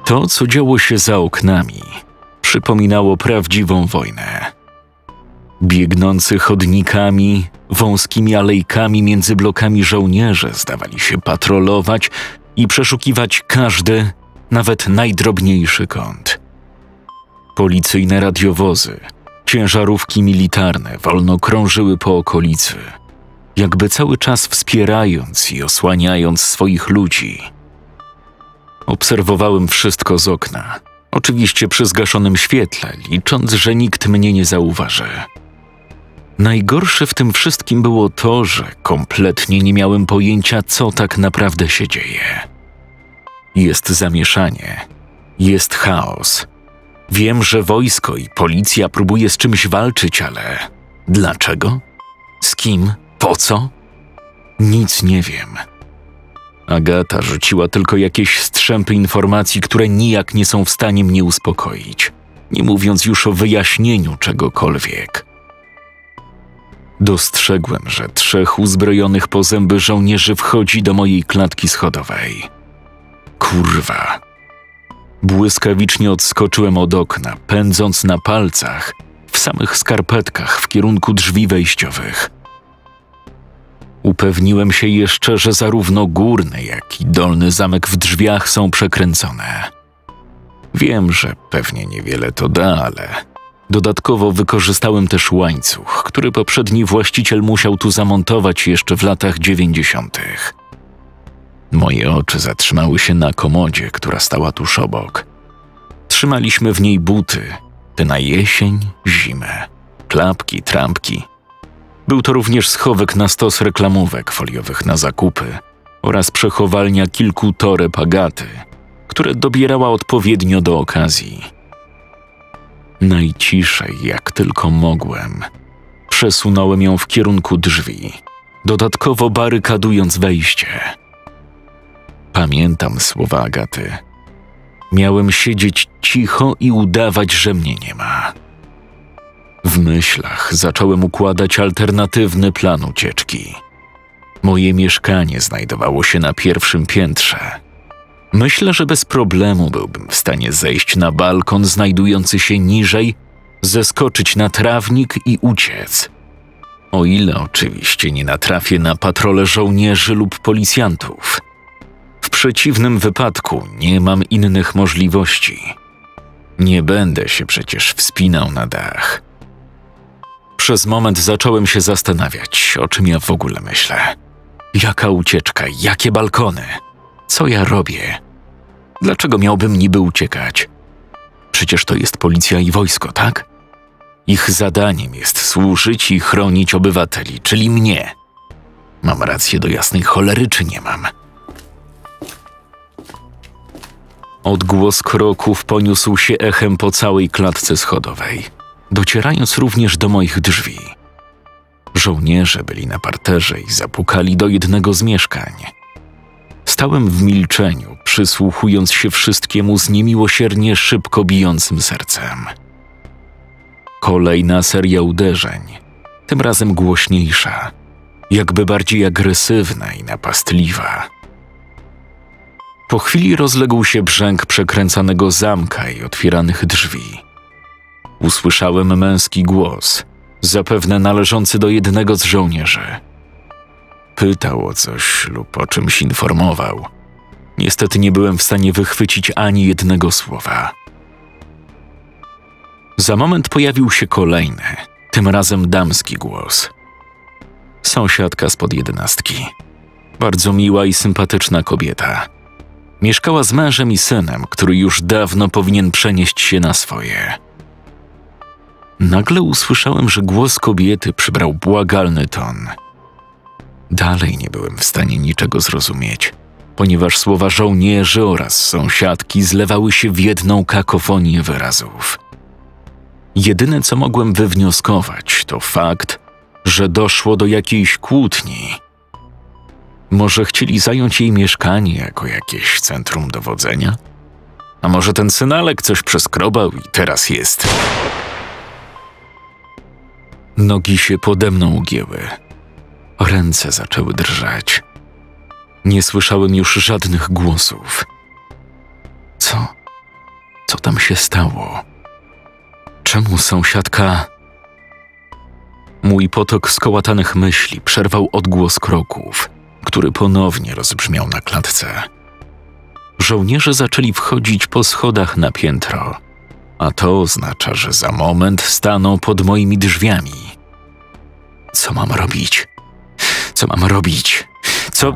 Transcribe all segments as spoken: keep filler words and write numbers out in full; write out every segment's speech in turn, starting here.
To, co działo się za oknami, przypominało prawdziwą wojnę. Biegnący chodnikami, wąskimi alejkami między blokami żołnierze zdawali się patrolować i przeszukiwać każdy, nawet najdrobniejszy kąt. Policyjne radiowozy, ciężarówki militarne wolno krążyły po okolicy, jakby cały czas wspierając i osłaniając swoich ludzi. Obserwowałem wszystko z okna, oczywiście przy zgaszonym świetle, licząc, że nikt mnie nie zauważy. Najgorsze w tym wszystkim było to, że kompletnie nie miałem pojęcia, co tak naprawdę się dzieje. Jest zamieszanie, jest chaos. Wiem, że wojsko i policja próbuje z czymś walczyć, ale dlaczego? Z kim? Po co? Nic nie wiem. Agata rzuciła tylko jakieś strzępy informacji, które nijak nie są w stanie mnie uspokoić, nie mówiąc już o wyjaśnieniu czegokolwiek. Dostrzegłem, że trzech uzbrojonych po zęby żołnierzy wchodzi do mojej klatki schodowej. Kurwa. Błyskawicznie odskoczyłem od okna, pędząc na palcach, w samych skarpetkach w kierunku drzwi wejściowych. Upewniłem się jeszcze, że zarówno górny, jak i dolny zamek w drzwiach są przekręcone. Wiem, że pewnie niewiele to da, ale dodatkowo wykorzystałem też łańcuch, który poprzedni właściciel musiał tu zamontować jeszcze w latach dziewięćdziesiątych. Moje oczy zatrzymały się na komodzie, która stała tuż obok. Trzymaliśmy w niej buty, te na jesień, zimę, klapki, trampki. Był to również schowek na stos reklamówek foliowych na zakupy oraz przechowalnia kilku toreb Agaty, które dobierała odpowiednio do okazji. Najciszej, jak tylko mogłem, przesunąłem ją w kierunku drzwi, dodatkowo barykadując wejście. Pamiętam słowa Agaty. Miałem siedzieć cicho i udawać, że mnie nie ma. W myślach zacząłem układać alternatywny plan ucieczki. Moje mieszkanie znajdowało się na pierwszym piętrze. Myślę, że bez problemu byłbym w stanie zejść na balkon znajdujący się niżej, zeskoczyć na trawnik i uciec. O ile oczywiście nie natrafię na patrole żołnierzy lub policjantów. W przeciwnym wypadku nie mam innych możliwości. Nie będę się przecież wspinał na dach. Przez moment zacząłem się zastanawiać, o czym ja w ogóle myślę. Jaka ucieczka, jakie balkony? Co ja robię? Dlaczego miałbym niby uciekać? Przecież to jest policja i wojsko, tak? Ich zadaniem jest służyć i chronić obywateli, czyli mnie. Mam rację do jasnej cholery, czy nie mam? Odgłos kroków poniósł się echem po całej klatce schodowej, docierając również do moich drzwi. Żołnierze byli na parterze i zapukali do jednego z mieszkań. Stałem w milczeniu, przysłuchując się wszystkiemu z niemiłosiernie szybko bijącym sercem. Kolejna seria uderzeń, tym razem głośniejsza, jakby bardziej agresywna i napastliwa. Po chwili rozległ się brzęk przekręcanego zamka i otwieranych drzwi. Usłyszałem męski głos, zapewne należący do jednego z żołnierzy. Pytał o coś lub o czymś informował. Niestety nie byłem w stanie wychwycić ani jednego słowa. Za moment pojawił się kolejny, tym razem damski głos. Sąsiadka spod jedenastki. Bardzo miła i sympatyczna kobieta. Mieszkała z mężem i synem, który już dawno powinien przenieść się na swoje. Nagle usłyszałem, że głos kobiety przybrał błagalny ton. Dalej nie byłem w stanie niczego zrozumieć, ponieważ słowa żołnierzy oraz sąsiadki zlewały się w jedną kakofonię wyrazów. Jedyne, co mogłem wywnioskować, to fakt, że doszło do jakiejś kłótni. Może chcieli zająć jej mieszkanie jako jakieś centrum dowodzenia? A może ten synalek coś przeskrobał i teraz jest... Nogi się pode mną ugięły. Ręce zaczęły drżeć. Nie słyszałem już żadnych głosów. Co? Co tam się stało? Czemu sąsiadka... Mój potok skołatanych myśli przerwał odgłos kroków, który ponownie rozbrzmiał na klatce. Żołnierze zaczęli wchodzić po schodach na piętro, a to oznacza, że za moment staną pod moimi drzwiami. Co mam robić? Co mam robić? Co...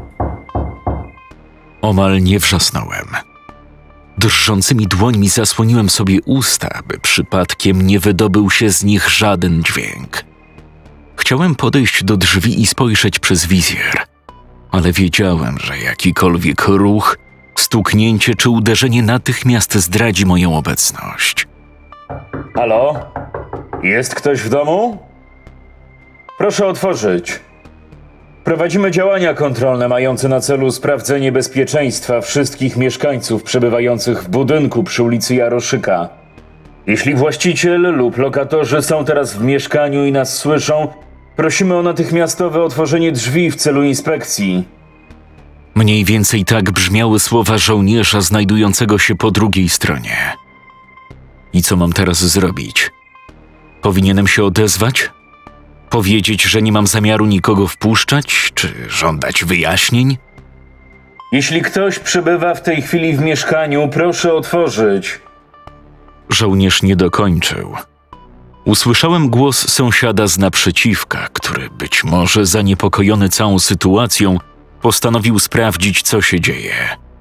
Omal nie wrzasnąłem. Drżącymi dłońmi zasłoniłem sobie usta, by przypadkiem nie wydobył się z nich żaden dźwięk. Chciałem podejść do drzwi i spojrzeć przez wizjer, ale wiedziałem, że jakikolwiek ruch, stuknięcie czy uderzenie natychmiast zdradzi moją obecność. Halo? Jest ktoś w domu? Proszę otworzyć. Prowadzimy działania kontrolne mające na celu sprawdzenie bezpieczeństwa wszystkich mieszkańców przebywających w budynku przy ulicy Jaroszyka. Jeśli właściciel lub lokatorzy są teraz w mieszkaniu i nas słyszą, prosimy o natychmiastowe otworzenie drzwi w celu inspekcji. Mniej więcej tak brzmiały słowa żołnierza znajdującego się po drugiej stronie. I co mam teraz zrobić? Powinienem się odezwać? Powiedzieć, że nie mam zamiaru nikogo wpuszczać, czy żądać wyjaśnień? Jeśli ktoś przebywa w tej chwili w mieszkaniu, proszę otworzyć. Żołnierz nie dokończył. Usłyszałem głos sąsiada z naprzeciwka, który być może zaniepokojony całą sytuacją postanowił sprawdzić, co się dzieje.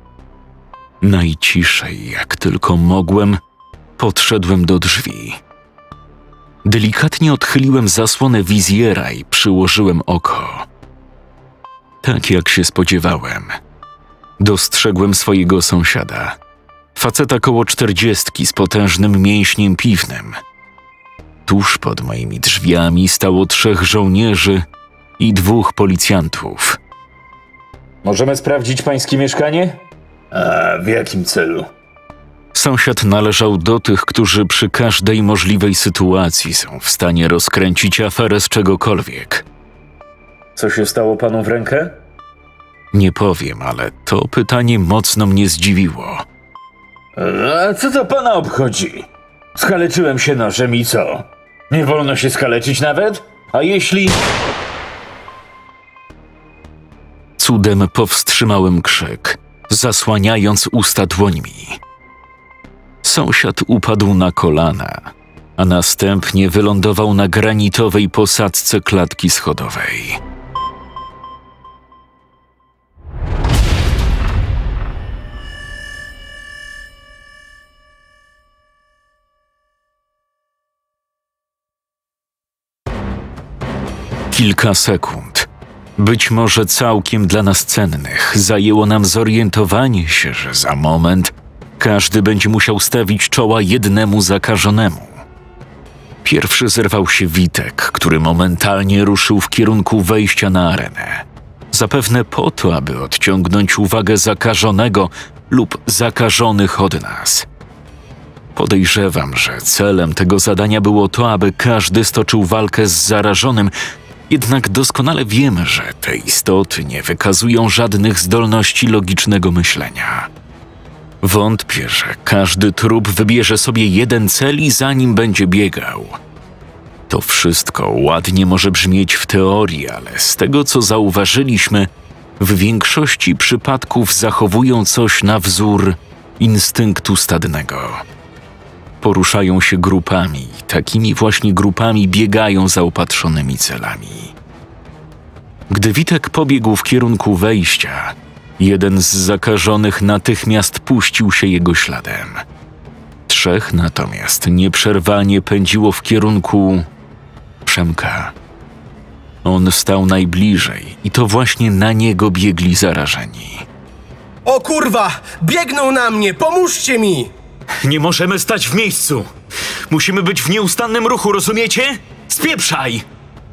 Najciszej, jak tylko mogłem, podszedłem do drzwi. Delikatnie odchyliłem zasłonę wizjera i przyłożyłem oko. Tak jak się spodziewałem. Dostrzegłem swojego sąsiada. Faceta koło czterdziestki z potężnym mięśniem piwnym. Tuż pod moimi drzwiami stało trzech żołnierzy i dwóch policjantów. Możemy sprawdzić pańskie mieszkanie? A w jakim celu? Sąsiad należał do tych, którzy przy każdej możliwej sytuacji są w stanie rozkręcić aferę z czegokolwiek. Co się stało panu w rękę? Nie powiem, ale to pytanie mocno mnie zdziwiło. A co to pana obchodzi? Skaleczyłem się nożem i co? Nie wolno się skaleczyć nawet? A jeśli... Cudem powstrzymałem krzyk, zasłaniając usta dłońmi. Sąsiad upadł na kolana, a następnie wylądował na granitowej posadzce klatki schodowej. Kilka sekund, być może całkiem dla nas cennych, zajęło nam zorientowanie się, że za moment każdy będzie musiał stawić czoła jednemu zakażonemu. Pierwszy zerwał się Witek, który momentalnie ruszył w kierunku wejścia na arenę. Zapewne po to, aby odciągnąć uwagę zakażonego lub zakażonych od nas. Podejrzewam, że celem tego zadania było to, aby każdy stoczył walkę z zarażonym, jednak doskonale wiemy, że te istoty nie wykazują żadnych zdolności logicznego myślenia. Wątpię, że każdy trup wybierze sobie jeden cel i za nim będzie biegał. To wszystko ładnie może brzmieć w teorii, ale z tego, co zauważyliśmy, w większości przypadków zachowują coś na wzór instynktu stadnego. Poruszają się grupami, takimi właśnie grupami biegają za opatrzonymi celami. Gdy Witek pobiegł w kierunku wejścia, jeden z zakażonych natychmiast puścił się jego śladem. Trzech natomiast nieprzerwanie pędziło w kierunku Przemka. On stał najbliżej i to właśnie na niego biegli zarażeni. O kurwa! Biegną na mnie! Pomóżcie mi! Nie możemy stać w miejscu! Musimy być w nieustannym ruchu, rozumiecie? Spieprzaj!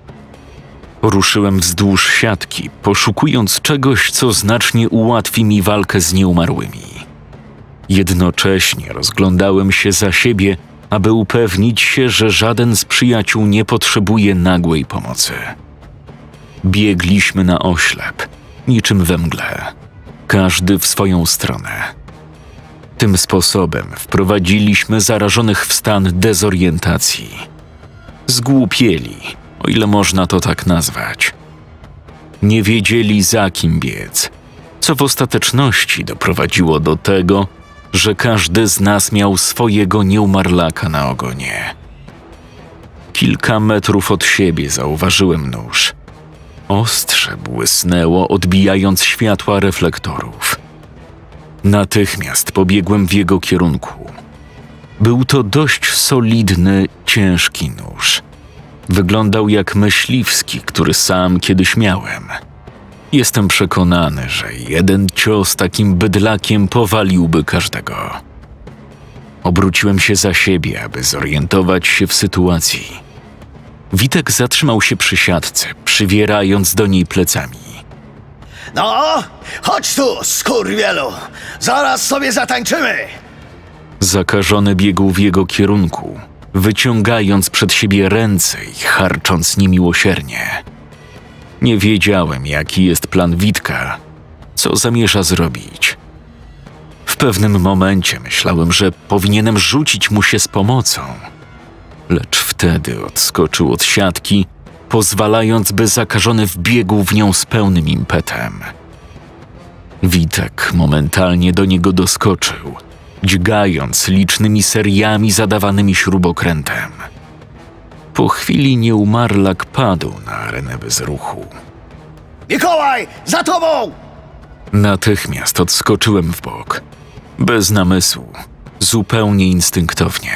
Ruszyłem wzdłuż siatki, poszukując czegoś, co znacznie ułatwi mi walkę z nieumarłymi. Jednocześnie rozglądałem się za siebie, aby upewnić się, że żaden z przyjaciół nie potrzebuje nagłej pomocy. Biegliśmy na oślep, niczym we mgle, każdy w swoją stronę. Tym sposobem wprowadziliśmy zarażonych w stan dezorientacji. Zgłupieli, o ile można to tak nazwać. Nie wiedzieli, za kim biec, co w ostateczności doprowadziło do tego, że każdy z nas miał swojego nieumarlaka na ogonie. Kilka metrów od siebie zauważyłem nóż. Ostrze błysnęło, odbijając światła reflektorów. Natychmiast pobiegłem w jego kierunku. Był to dość solidny, ciężki nóż. Wyglądał jak myśliwski, który sam kiedyś miałem. Jestem przekonany, że jeden cios takim bydlakiem powaliłby każdego. Obróciłem się za siebie, aby zorientować się w sytuacji. Witek zatrzymał się przy siatce, przywierając do niej plecami. No, chodź tu, skurwielu! Zaraz sobie zatańczymy! Zakażony biegł w jego kierunku, wyciągając przed siebie ręce i charcząc niemiłosiernie. Nie wiedziałem, jaki jest plan Witka, co zamierza zrobić. W pewnym momencie myślałem, że powinienem rzucić mu się z pomocą, lecz wtedy odskoczył od siatki, pozwalając, by zakażony wbiegł w nią z pełnym impetem. Witek momentalnie do niego doskoczył, dźgając licznymi seriami zadawanymi śrubokrętem. Po chwili nieumarlak padł na arenę bez ruchu. Mikołaj, za tobą! Natychmiast odskoczyłem w bok, bez namysłu, zupełnie instynktownie.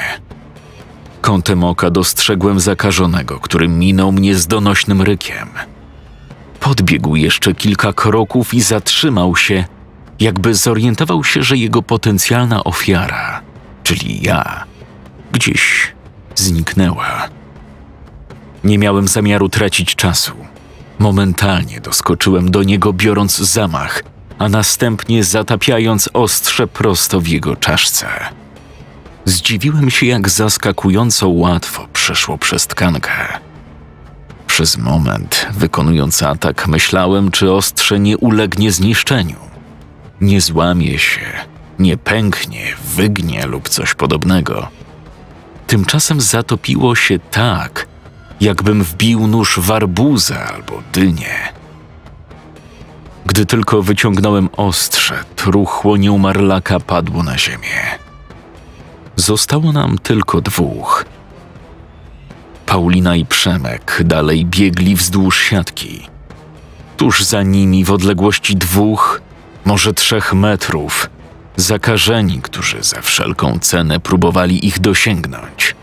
Kątem oka dostrzegłem zakażonego, który minął mnie z donośnym rykiem. Podbiegł jeszcze kilka kroków i zatrzymał się, jakby zorientował się, że jego potencjalna ofiara, czyli ja, gdzieś zniknęła. Nie miałem zamiaru tracić czasu. Momentalnie doskoczyłem do niego, biorąc zamach, a następnie zatapiając ostrze prosto w jego czaszce. Zdziwiłem się, jak zaskakująco łatwo przeszło przez tkankę. Przez moment, wykonując atak, myślałem, czy ostrze nie ulegnie zniszczeniu. Nie złamie się, nie pęknie, wygnie lub coś podobnego. Tymczasem zatopiło się tak, jakbym wbił nóż w arbuzę albo dynię. Gdy tylko wyciągnąłem ostrze, truchło nieumarlaka padło na ziemię. Zostało nam tylko dwóch. Paulina i Przemek dalej biegli wzdłuż siatki. Tuż za nimi, w odległości dwóch, może trzech metrów, zakażeni, którzy za wszelką cenę próbowali ich dosięgnąć.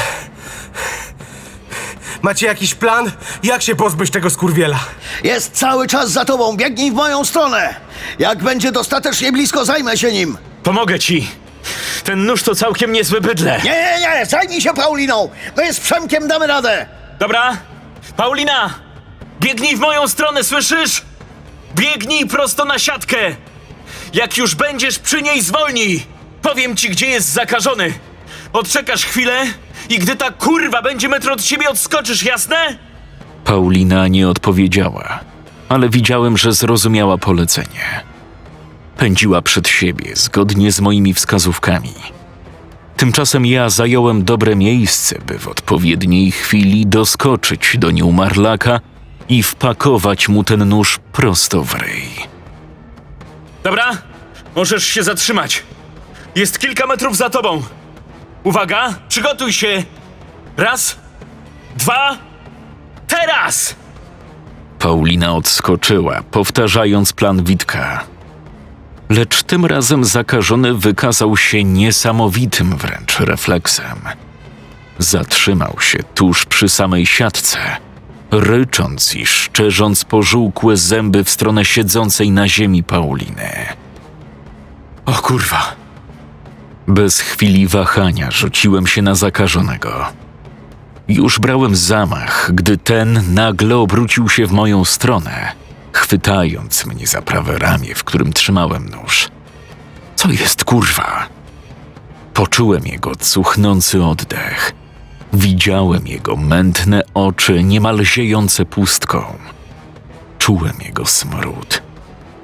Macie jakiś plan? Jak się pozbyć tego skurwiela? Jest cały czas za tobą, biegnij w moją stronę! Jak będzie dostatecznie blisko, zajmę się nim! Pomogę ci! Ten nóż to całkiem niezłe bydle. Nie, nie, nie, zajmij się Pauliną! My z Przemkiem damy radę! Dobra? Paulina! Biegnij w moją stronę, słyszysz? Biegnij prosto na siatkę! Jak już będziesz przy niej, zwolnij! Powiem ci, gdzie jest zakażony! Odczekasz chwilę i gdy ta kurwa będzie metr od siebie, odskoczysz, jasne? Paulina nie odpowiedziała, ale widziałem, że zrozumiała polecenie. Pędziła przed siebie, zgodnie z moimi wskazówkami. Tymczasem ja zająłem dobre miejsce, by w odpowiedniej chwili doskoczyć do nieumarlaka i wpakować mu ten nóż prosto w ryj. Dobra, możesz się zatrzymać. Jest kilka metrów za tobą. Uwaga, przygotuj się. Raz, dwa, teraz! Paulina odskoczyła, powtarzając plan Witka. Lecz tym razem zakażony wykazał się niesamowitym wręcz refleksem. Zatrzymał się tuż przy samej siatce, rycząc i szczerząc pożółkłe zęby w stronę siedzącej na ziemi Pauliny. O kurwa! Bez chwili wahania rzuciłem się na zakażonego. Już brałem zamach, gdy ten nagle obrócił się w moją stronę, chwytając mnie za prawe ramię, w którym trzymałem nóż. Co jest, kurwa? Poczułem jego cuchnący oddech. Widziałem jego mętne oczy, niemal ziejące pustką. Czułem jego smród.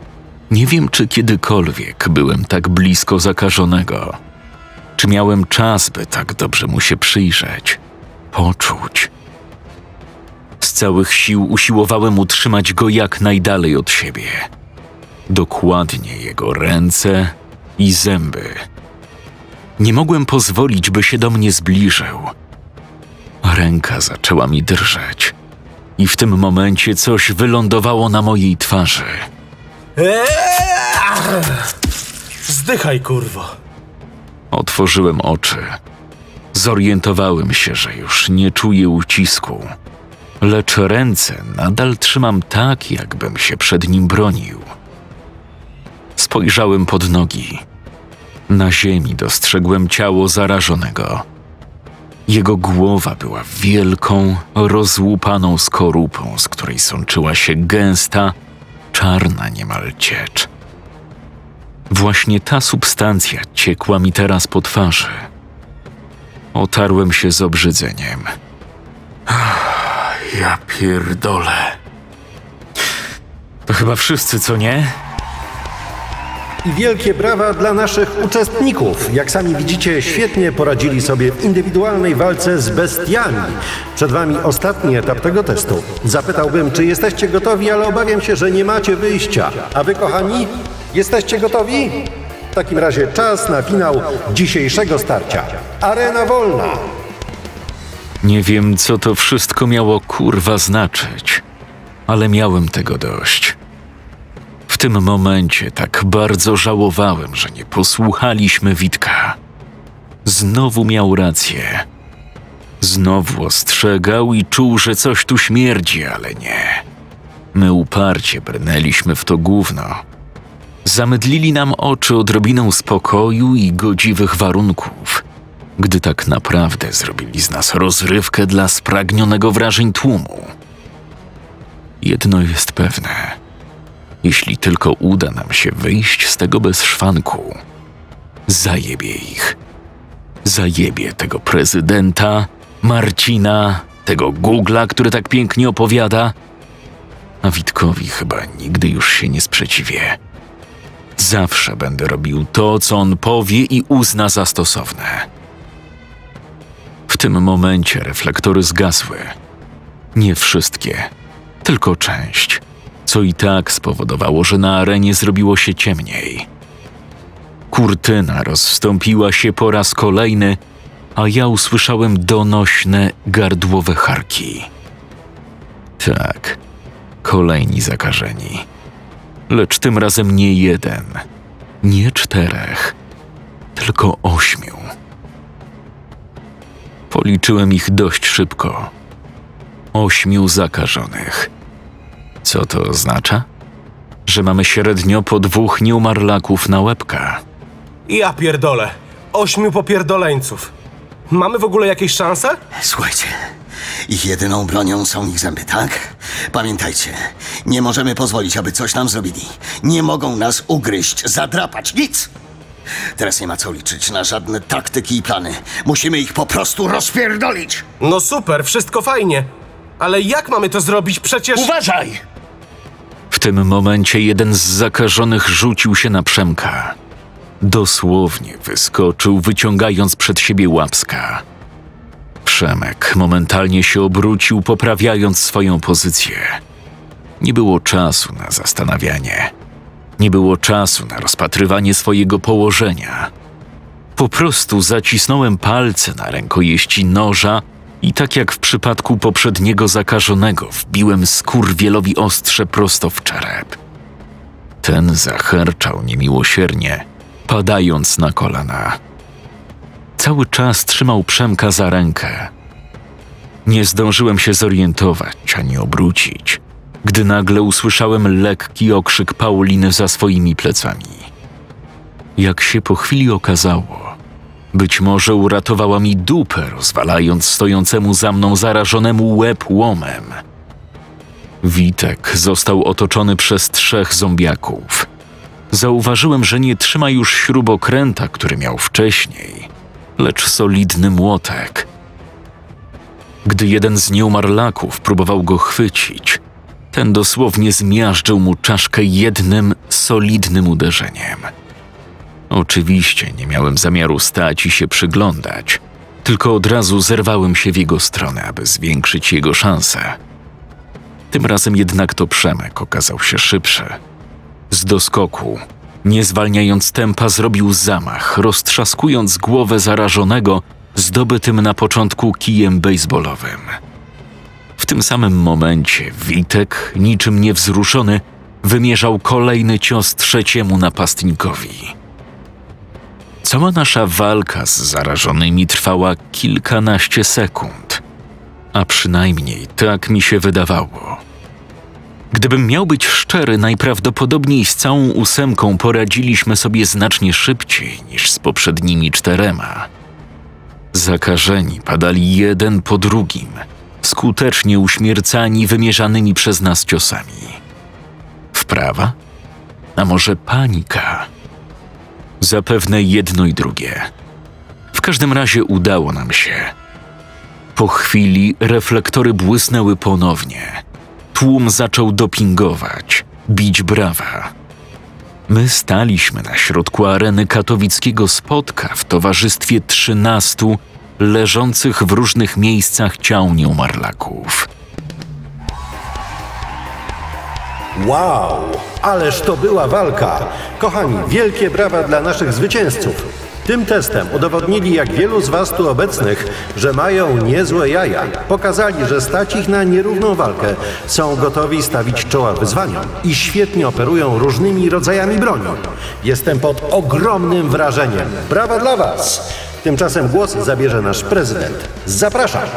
Nie wiem, czy kiedykolwiek byłem tak blisko zakażonego. Czy miałem czas, by tak dobrze mu się przyjrzeć, poczuć. Z całych sił usiłowałem utrzymać go jak najdalej od siebie. Dokładnie jego ręce i zęby. Nie mogłem pozwolić, by się do mnie zbliżył. Ręka zaczęła mi drżeć i w tym momencie coś wylądowało na mojej twarzy. Eee! Zdychaj, kurwo. Otworzyłem oczy. Zorientowałem się, że już nie czuję ucisku, lecz ręce nadal trzymam tak, jakbym się przed nim bronił. Spojrzałem pod nogi. Na ziemi dostrzegłem ciało zarażonego. Jego głowa była wielką, rozłupaną skorupą, z której sączyła się gęsta, czarna niemal ciecz. Właśnie ta substancja ciekła mi teraz po twarzy. Otarłem się z obrzydzeniem. Ja pierdolę. To chyba wszyscy, co nie? I wielkie brawa dla naszych uczestników. Jak sami widzicie, świetnie poradzili sobie w indywidualnej walce z bestiami. Przed wami ostatni etap tego testu. Zapytałbym, czy jesteście gotowi, ale obawiam się, że nie macie wyjścia. A wy, kochani, jesteście gotowi? W takim razie czas na finał dzisiejszego starcia. Arena wolna. Nie wiem, co to wszystko miało kurwa znaczyć, ale miałem tego dość. W tym momencie tak bardzo żałowałem, że nie posłuchaliśmy Witka. Znowu miał rację. Znowu ostrzegał i czuł, że coś tu śmierdzi, ale nie. My uparcie brnęliśmy w to gówno. Zamydlili nam oczy odrobiną spokoju i godziwych warunków, gdy tak naprawdę zrobili z nas rozrywkę dla spragnionego wrażeń tłumu. Jedno jest pewne. Jeśli tylko uda nam się wyjść z tego bez szwanku, zajebie ich. Zajebie tego prezydenta, Marcina, tego Googla, który tak pięknie opowiada. A Witkowi chyba nigdy już się nie sprzeciwię. Zawsze będę robił to, co on powie i uzna za stosowne. W tym momencie reflektory zgasły. Nie wszystkie, tylko część. Co i tak spowodowało, że na arenie zrobiło się ciemniej. Kurtyna rozstąpiła się po raz kolejny, a ja usłyszałem donośne, gardłowe charki. Tak, kolejni zakażeni. Lecz tym razem nie jeden, nie czterech, tylko ośmiu. Policzyłem ich dość szybko. Ośmiu zakażonych. Co to oznacza? Że mamy średnio po dwóch nieumarlaków na łebka. Ja pierdolę. Ośmiu popierdoleńców. Mamy w ogóle jakieś szanse? Słuchajcie, ich jedyną bronią są ich zęby, tak? Pamiętajcie, nie możemy pozwolić, aby coś nam zrobili. Nie mogą nas ugryźć, zadrapać, nic! Teraz nie ma co liczyć na żadne taktyki i plany. Musimy ich po prostu rozpierdolić! No super, wszystko fajnie. Ale jak mamy to zrobić? Przecież... Uważaj! W tym momencie jeden z zakażonych rzucił się na Przemka. Dosłownie wyskoczył, wyciągając przed siebie łapska. Przemek momentalnie się obrócił, poprawiając swoją pozycję. Nie było czasu na zastanawianie. Nie było czasu na rozpatrywanie swojego położenia. Po prostu zacisnąłem palce na rękojeści noża i tak jak w przypadku poprzedniego zakażonego wbiłem skurwielowi ostrze prosto w czerep. Ten zacherczał niemiłosiernie, padając na kolana. Cały czas trzymał Przemka za rękę. Nie zdążyłem się zorientować ani obrócić, gdy nagle usłyszałem lekki okrzyk Pauliny za swoimi plecami. Jak się po chwili okazało, być może uratowała mi dupę, rozwalając stojącemu za mną zarażonemu łeb łomem. Witek został otoczony przez trzech zombiaków. Zauważyłem, że nie trzyma już śrubokręta, który miał wcześniej, lecz solidny młotek. Gdy jeden z nieumarlaków próbował go chwycić, Ten dosłownie zmiażdżył mu czaszkę jednym solidnym uderzeniem. Oczywiście nie miałem zamiaru stać i się przyglądać, tylko od razu zerwałem się w jego stronę, aby zwiększyć jego szanse. Tym razem jednak to Przemek okazał się szybszy. Z doskoku, nie zwalniając tempa, zrobił zamach, roztrzaskując głowę zarażonego zdobytym na początku kijem bejsbolowym. W tym samym momencie Witek, niczym niewzruszony, wymierzał kolejny cios trzeciemu napastnikowi. Cała nasza walka z zarażonymi trwała kilkanaście sekund, a przynajmniej tak mi się wydawało. Gdybym miał być szczery, najprawdopodobniej z całą ósemką poradziliśmy sobie znacznie szybciej niż z poprzednimi czterema. Zakażeni padali jeden po drugim, skutecznie uśmiercani wymierzanymi przez nas ciosami. Wprawa? A może panika? Zapewne jedno i drugie. W każdym razie udało nam się. Po chwili reflektory błysnęły ponownie. Tłum zaczął dopingować, bić brawa. My staliśmy na środku areny katowickiego Spotka w towarzystwie trzynastu leżących w różnych miejscach ciał nieumarlaków. Wow, ależ to była walka! Kochani, wielkie brawa dla naszych zwycięzców. Tym testem udowodnili, jak wielu z was tu obecnych, że mają niezłe jaja. Pokazali, że stać ich na nierówną walkę, są gotowi stawić czoła wyzwaniom i świetnie operują różnymi rodzajami broni. Jestem pod ogromnym wrażeniem. Brawa dla was! Tymczasem głos zabierze nasz prezydent. Zapraszam!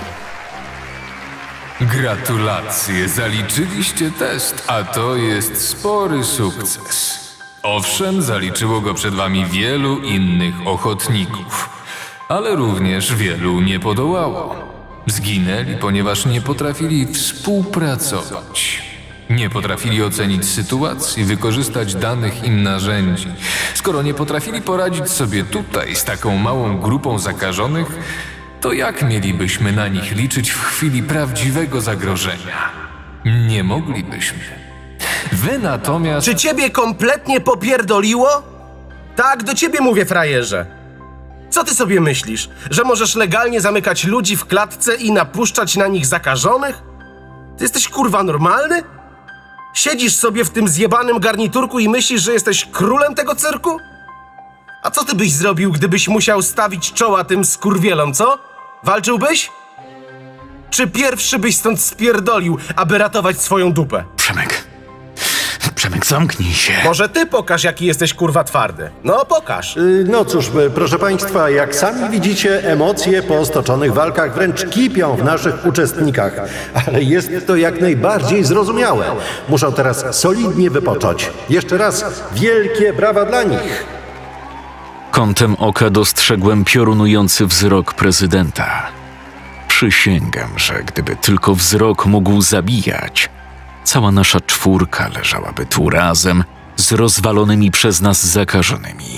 Gratulacje, zaliczyliście test, a to jest spory sukces. Owszem, zaliczyło go przed wami wielu innych ochotników, ale również wielu nie podołało. Zginęli, ponieważ nie potrafili współpracować. Nie potrafili ocenić sytuacji, wykorzystać danych im narzędzi. Skoro nie potrafili poradzić sobie tutaj z taką małą grupą zakażonych, to jak mielibyśmy na nich liczyć w chwili prawdziwego zagrożenia? Nie moglibyśmy. Wy natomiast... Czy ciebie kompletnie popierdoliło? Tak, do ciebie mówię, frajerze. Co ty sobie myślisz? Że możesz legalnie zamykać ludzi w klatce i napuszczać na nich zakażonych? Ty jesteś kurwa normalny? Siedzisz sobie w tym zjebanym garniturku i myślisz, że jesteś królem tego cyrku? A co ty byś zrobił, gdybyś musiał stawić czoła tym skurwielom, co? Walczyłbyś? Czy pierwszy byś stąd spierdolił, aby ratować swoją dupę? Przemek, Przemek, zamknij się. Może ty pokaż, jaki jesteś kurwa twardy. No, pokaż. Yy, No cóż, y, proszę państwa, jak sami widzicie, emocje po stoczonych walkach wręcz kipią w naszych uczestnikach. Ale jest to jak najbardziej zrozumiałe. Muszą teraz solidnie wypocząć. Jeszcze raz wielkie brawa dla nich. Kątem oka dostrzegłem piorunujący wzrok prezydenta. Przysięgam, że gdyby tylko wzrok mógł zabijać, cała nasza czwórka leżałaby tu razem z rozwalonymi przez nas zakażonymi.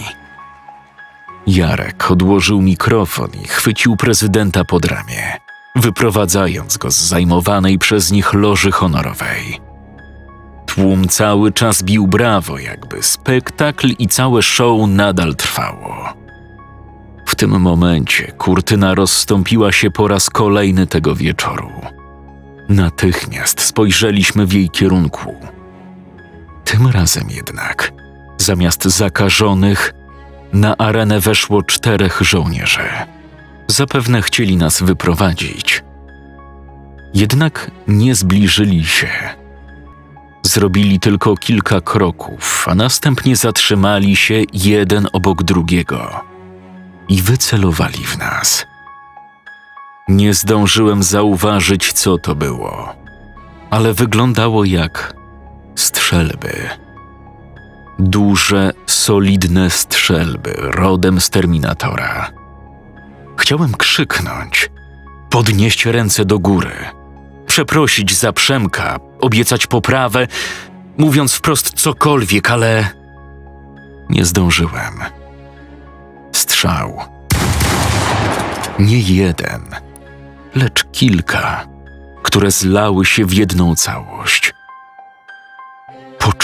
Jarek odłożył mikrofon i chwycił prezydenta pod ramię, wyprowadzając go z zajmowanej przez nich loży honorowej. Tłum cały czas bił brawo, jakby spektakl i całe show nadal trwało. W tym momencie kurtyna rozstąpiła się po raz kolejny tego wieczoru. Natychmiast spojrzeliśmy w jej kierunku. Tym razem jednak, zamiast zakażonych, na arenę weszło czterech żołnierzy. Zapewne chcieli nas wyprowadzić. Jednak nie zbliżyli się. Zrobili tylko kilka kroków, a następnie zatrzymali się jeden obok drugiego i wycelowali w nas. Nie zdążyłem zauważyć, co to było, ale wyglądało jak strzelby. Duże, solidne strzelby rodem z Terminatora. Chciałem krzyknąć, podnieść ręce do góry, przeprosić za Przemka, obiecać poprawę, mówiąc wprost cokolwiek, ale nie zdążyłem. Strzał. Nie jeden, lecz kilka, które zlały się w jedną całość.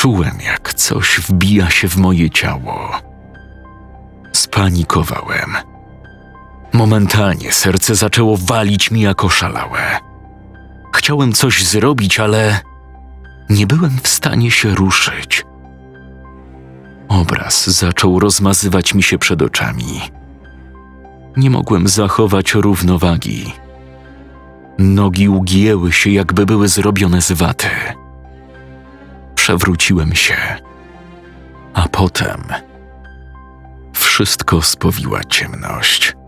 Czułem, jak coś wbija się w moje ciało. Spanikowałem. Momentalnie serce zaczęło walić mi jak oszalałe. Chciałem coś zrobić, ale nie byłem w stanie się ruszyć. Obraz zaczął rozmazywać mi się przed oczami. Nie mogłem zachować równowagi. Nogi ugięły się, jakby były zrobione z waty. Przewróciłem się, a potem wszystko spowiła ciemność.